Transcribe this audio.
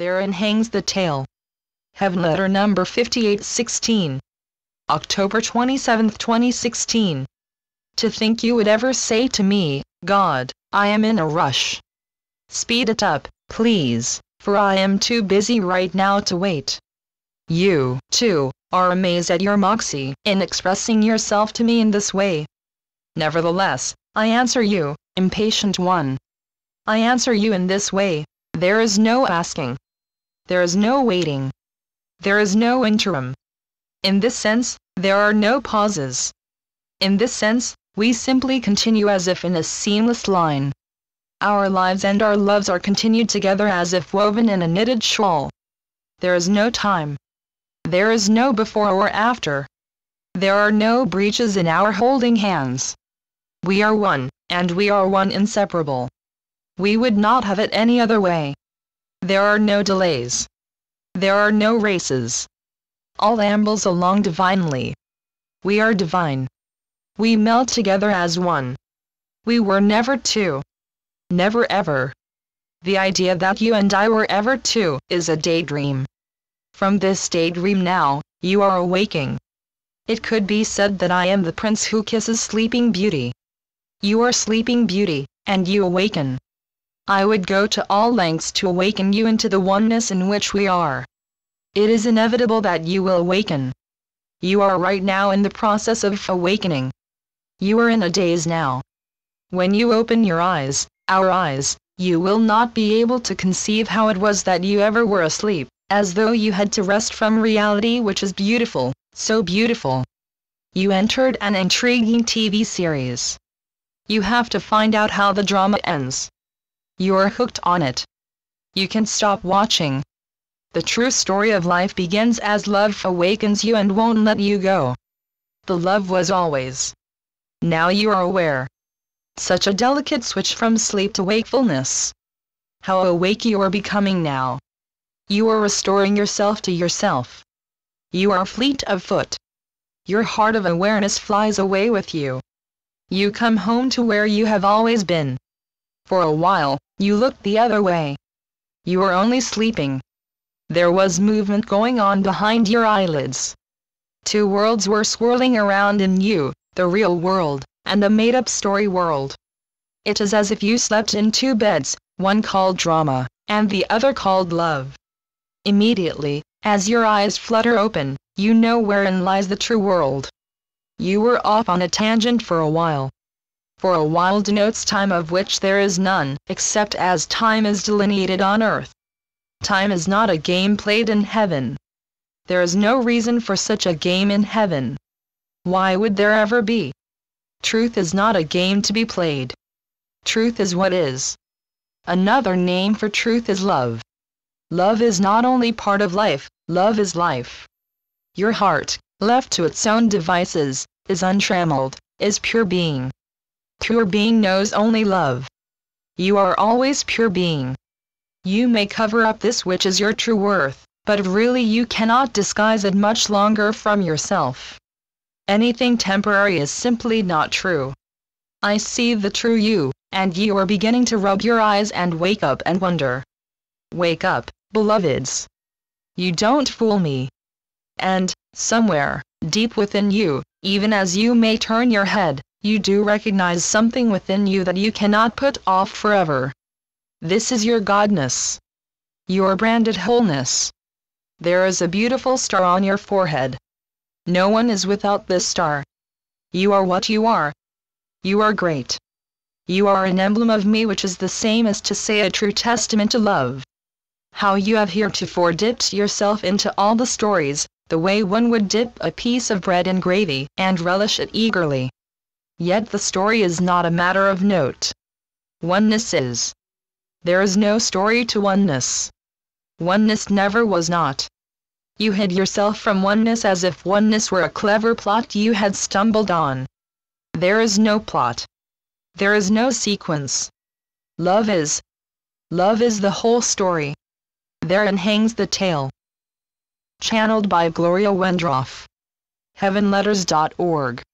Therein hangs the tale. Heaven letter number 5816. October 27, 2016. To think you would ever say to me, God, I am in a rush. Speed it up, please, for I am too busy right now to wait. You, too, are amazed at your moxie in expressing yourself to me in this way. Nevertheless, I answer you, impatient one. I answer you in this way: there is no asking. There is no waiting. There is no interim. In this sense, there are no pauses. In this sense, we simply continue as if in a seamless line. Our lives and our loves are continued together as if woven in a knitted shawl. There is no time. There is no before or after. There are no breaches in our holding hands. We are one, and we are one inseparable. We would not have it any other way. There are no delays. There are no races. All ambles along divinely. We are divine. We melt together as one. We were never two. Never ever. The idea that you and I were ever two is a daydream. From this daydream now, you are awaking. It could be said that I am the prince who kisses Sleeping Beauty. You are Sleeping Beauty, and you awaken. I would go to all lengths to awaken you into the oneness in which we are. It is inevitable that you will awaken. You are right now in the process of awakening. You are in a daze now. When you open your eyes, our eyes, you will not be able to conceive how it was that you ever were asleep, as though you had to rest from reality, which is beautiful, so beautiful. You entered an intriguing TV series. You have to find out how the drama ends. You are hooked on it. You can stop watching. The true story of life begins as love awakens you and won't let you go. The love was always. Now you are aware. Such a delicate switch from sleep to wakefulness. How awake you are becoming now. You are restoring yourself to yourself. You are fleet of foot. Your heart of awareness flies away with you. You come home to where you have always been. For a while, you looked the other way. You were only sleeping. There was movement going on behind your eyelids. Two worlds were swirling around in you, the real world, and a made-up story world. It is as if you slept in two beds, one called drama, and the other called love. Immediately, as your eyes flutter open, you know wherein lies the true world. You were off on a tangent for a while. For a while denotes time of which there is none, except as time is delineated on earth. Time is not a game played in heaven. There is no reason for such a game in heaven. Why would there ever be? Truth is not a game to be played. Truth is what is. Another name for truth is love. Love is not only part of life, love is life. Your heart, left to its own devices, is untrammeled, is pure being. Pure being knows only love. You are always pure being. You may cover up this which is your true worth, but really you cannot disguise it much longer from yourself. Anything temporary is simply not true. I see the true you, and you are beginning to rub your eyes and wake up and wonder. Wake up, beloveds. You don't fool me. And, somewhere, deep within you, even as you may turn your head, you do recognize something within you that you cannot put off forever. This is your godness. Your branded wholeness. There is a beautiful star on your forehead. No one is without this star. You are what you are. You are great. You are an emblem of me, which is the same as to say a true testament to love. How you have heretofore dipped yourself into all the stories, the way one would dip a piece of bread in gravy and relish it eagerly. Yet the story is not a matter of note. Oneness is. There is no story to oneness. Oneness never was not. You hid yourself from oneness as if oneness were a clever plot you had stumbled on. There is no plot. There is no sequence. Love is. Love is the whole story. Therein hangs the tale. Channeled by Gloria Wendroff. heavenletters.org